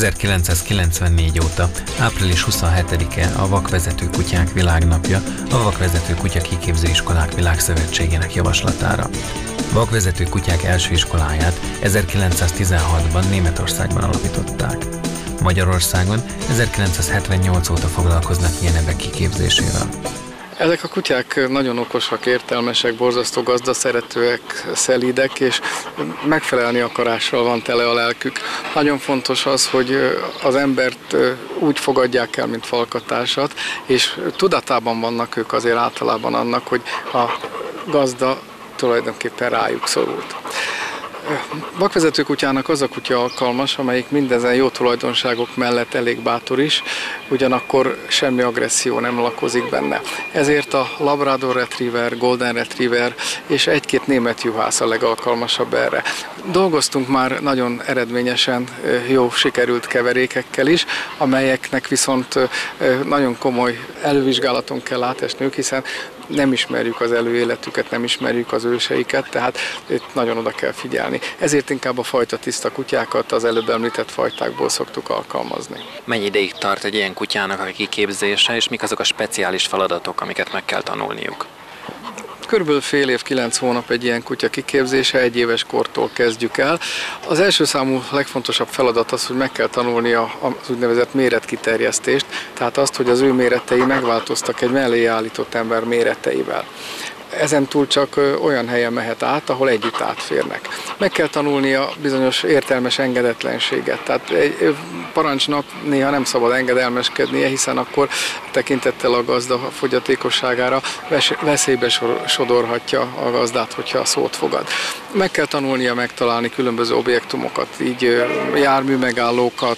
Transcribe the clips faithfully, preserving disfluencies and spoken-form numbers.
ezerkilencszázkilencvennégy óta április huszonhetedike a Vakvezető Kutyák Világnapja a Vakvezető Kutya Kiképző Iskolák Világszövetségének javaslatára. Vakvezető kutyák első iskoláját ezerkilencszáztizenhatban Németországban alapították. Magyarországon ezerkilencszázhetvennyolc óta foglalkoznak ilyen ebek kiképzésével. Ezek a kutyák nagyon okosak, értelmesek, borzasztó gazdaszeretőek, szelídek, és megfelelni akarással van tele a lelkük. Nagyon fontos az, hogy az embert úgy fogadják el, mint falkatársat, és tudatában vannak ők azért általában annak, hogy a gazda tulajdonképpen rájuk szorult. Vakvezető kutyának az a kutya alkalmas, amelyik mindezen jó tulajdonságok mellett elég bátor is, ugyanakkor semmi agresszió nem lakozik benne. Ezért a Labrador Retriever, Golden Retriever és egy-két német juhász a legalkalmasabb erre. Dolgoztunk már nagyon eredményesen jó sikerült keverékekkel is, amelyeknek viszont nagyon komoly elővizsgálaton kell átesniük, hiszen nem ismerjük az előéletüket, nem ismerjük az őseiket, tehát itt nagyon oda kell figyelni. Ezért inkább a fajta tiszta kutyákat az előbb említett fajtákból szoktuk alkalmazni. Mennyi ideig tart egy ilyen kutyának a kiképzése, és mik azok a speciális feladatok, amiket meg kell tanulniuk? Körülbelül fél év, kilenc hónap egy ilyen kutya kiképzése, egy éves kortól kezdjük el. Az első számú legfontosabb feladat az, hogy meg kell tanulni az úgynevezett méretkiterjesztést, tehát azt, hogy az ő méretei megváltoztak egy mellé állított ember méreteivel. Ezen túl csak olyan helyen mehet át, ahol együtt átférnek. Meg kell tanulnia bizonyos értelmes engedetlenséget. Tehát egy parancsnak néha nem szabad engedelmeskednie, hiszen akkor tekintettel a gazda fogyatékosságára veszélybe sodorhatja a gazdát, hogyha a szót fogad. Meg kell tanulnia megtalálni különböző objektumokat, így járműmegállókat,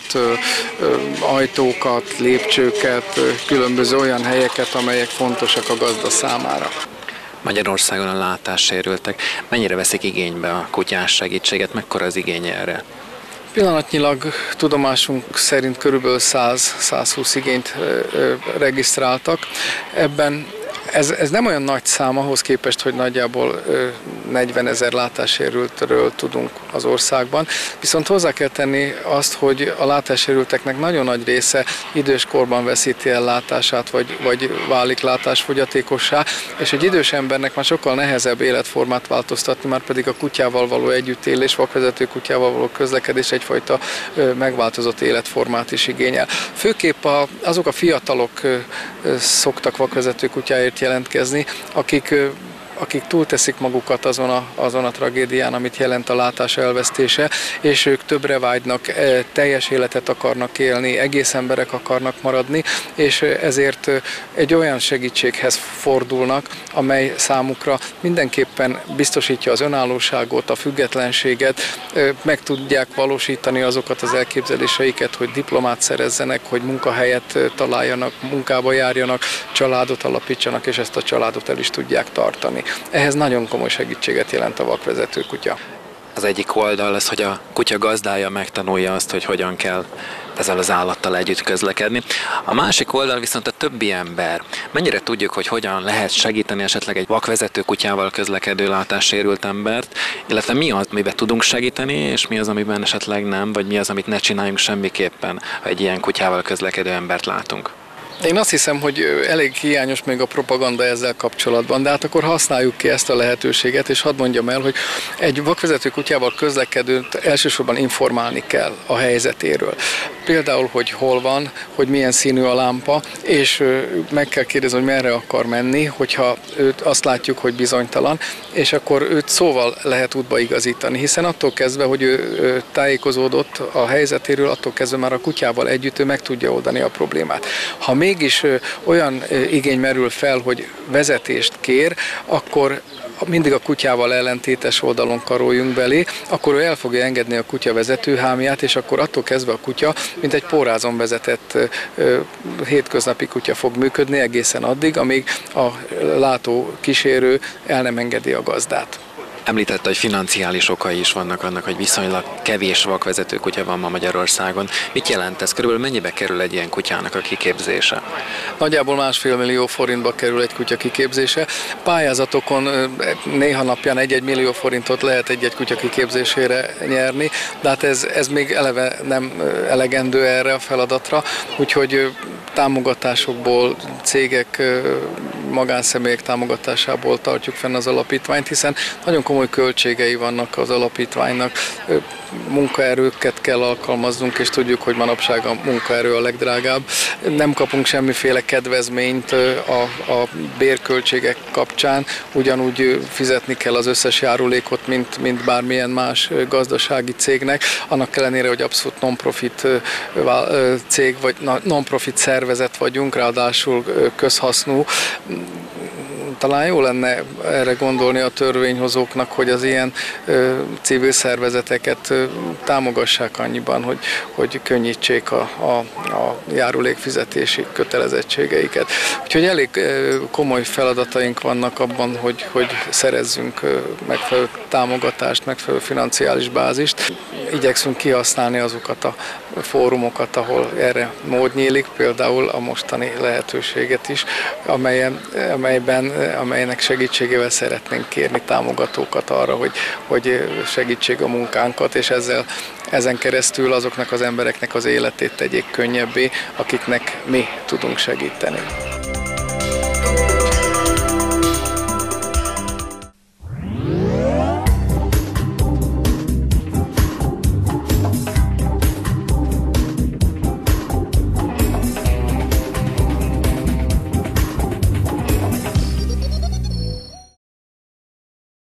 ajtókat, lépcsőket, különböző olyan helyeket, amelyek fontosak a gazda számára. Magyarországon a látássérültek mennyire veszik igénybe a kutyás segítséget, mekkora az igény erre? Pillanatnyilag tudomásunk szerint körülbelül száz-százhúsz igényt regisztráltak. Ebben Ez, ez nem olyan nagy szám ahhoz képest, hogy nagyjából negyvenezer látássérültről tudunk az országban. Viszont hozzá kell tenni azt, hogy a látássérülteknek nagyon nagy része időskorban veszíti el látását, vagy, vagy válik látásfogyatékossá, és egy idős embernek már sokkal nehezebb életformát változtatni, már pedig a kutyával való együttélés, vakvezető kutyával való közlekedés egyfajta megváltozott életformát is igényel. Főképp a, azok a fiatalok szoktak vakvezető kutyáért jelentkezni, akik, akik túlteszik magukat azon a, azon a tragédián, amit jelent a látás elvesztése, és ők többre vágynak, teljes életet akarnak élni, egész emberek akarnak maradni, és ezért egy olyan segítséghez fordulnak, amely számukra mindenképpen biztosítja az önállóságot, a függetlenséget, meg tudják valósítani azokat az elképzeléseiket, hogy diplomát szerezzenek, hogy munkahelyet találjanak, munkába járjanak, családot alapítsanak, és ezt a családot el is tudják tartani. Ehhez nagyon komoly segítséget jelent a vakvezető kutya. Az egyik oldal az, hogy a kutya gazdája megtanulja azt, hogy hogyan kell ezzel az állattal együtt közlekedni. A másik oldal viszont a többi ember. Mennyire tudjuk, hogy hogyan lehet segíteni esetleg egy vakvezető kutyával közlekedő látássérült embert, illetve mi az, amiben tudunk segíteni, és mi az, amiben esetleg nem, vagy mi az, amit ne csináljunk semmiképpen, ha egy ilyen kutyával közlekedő embert látunk. Én azt hiszem, hogy elég hiányos még a propaganda ezzel kapcsolatban, de hát akkor használjuk ki ezt a lehetőséget, és hadd mondjam el, hogy egy vakvezető kutyával közlekedőt elsősorban informálni kell a helyzetéről. Például, hogy hol van, hogy milyen színű a lámpa, és meg kell kérdezni, hogy merre akar menni, hogyha őt azt látjuk, hogy bizonytalan, és akkor őt szóval lehet útba igazítani, hiszen attól kezdve, hogy ő tájékozódott a helyzetéről, attól kezdve már a kutyával együtt ő meg tudja oldani a problémát. Ha mégis olyan igény merül fel, hogy vezetést kér, akkor mindig a kutyával ellentétes oldalon karoljunk belé, akkor ő el fogja engedni a kutya vezetőhámját, és akkor attól kezdve a kutya, mint egy pórázon vezetett hétköznapi kutya fog működni egészen addig, amíg a látó kísérő el nem engedi a gazdát. Említette, hogy financiális okai is vannak annak, hogy viszonylag kevés vakvezető kutya van ma Magyarországon. Mit jelent ez? Körülbelül mennyibe kerül egy ilyen kutyának a kiképzése? Nagyjából másfél millió forintba kerül egy kutya kiképzése. Pályázatokon néha napján egy-egy millió forintot lehet egy-egy kutya kiképzésére nyerni, de hát ez, ez még eleve nem elegendő erre a feladatra, úgyhogy támogatásokból, cégek, magánszemélyek támogatásából tartjuk fenn az alapítványt, hiszen nagyon komoly költségei vannak az alapítványnak. Munkaerőket kell alkalmaznunk, és tudjuk, hogy manapság a munkaerő a legdrágább. Nem kapunk semmiféle kedvezményt a, a bérköltségek kapcsán, ugyanúgy fizetni kell az összes járulékot, mint, mint bármilyen más gazdasági cégnek, annak ellenére, hogy abszolút non-profit cég vagy non-profit szervezet vagyunk, ráadásul közhasznú. Talán jó lenne erre gondolni a törvényhozóknak, hogy az ilyen ö, civil szervezeteket ö, támogassák annyiban, hogy, hogy könnyítsék a, a, a járulékfizetési kötelezettségeiket. Úgyhogy elég ö, komoly feladataink vannak abban, hogy, hogy szerezzünk ö, megfelelő támogatást, megfelelő financiális bázist. Igyekszünk kihasználni azokat a fórumokat, ahol erre mód nyílik, például a mostani lehetőséget is, amelyen, amelyben, amelynek segítségével szeretnénk kérni támogatókat arra, hogy, hogy segítsék a munkánkat, és ezzel, ezen keresztül azoknak az embereknek az életét tegyék könnyebbé, akiknek mi tudunk segíteni.